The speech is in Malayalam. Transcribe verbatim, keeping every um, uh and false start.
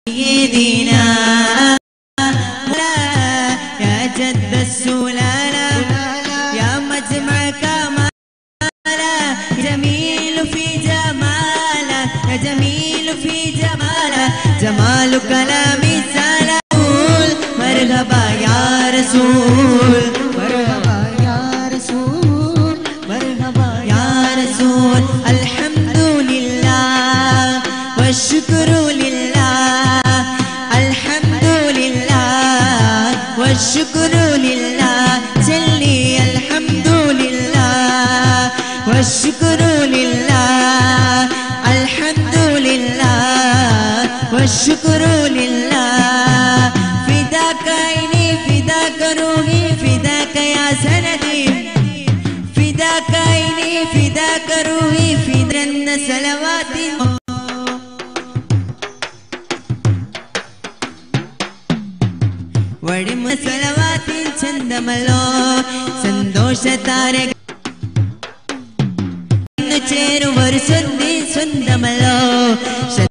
سيدنا يا جد السلالة يا مجمع كمالا جميل في جماله يا جميل في جماله جمال كلامي سلام مرحبا يا رسول مرحبا يا رسول مرحبا يا رسول الحمد لله والشكر لله الحمد لله والشكر لله جلي الحمد لله والشكر لله الحمد لله والشكر لله فداك عيني فداك روحي فداك يا سندي فداك عيني فداك روحي فدرن صلوات വടിമ സലവാത്തിൻ ചന്തമല്ലോ സന്തോഷ താരക ചേരും ഒരു സ്വന്തി സ്വന്തമല്ലോ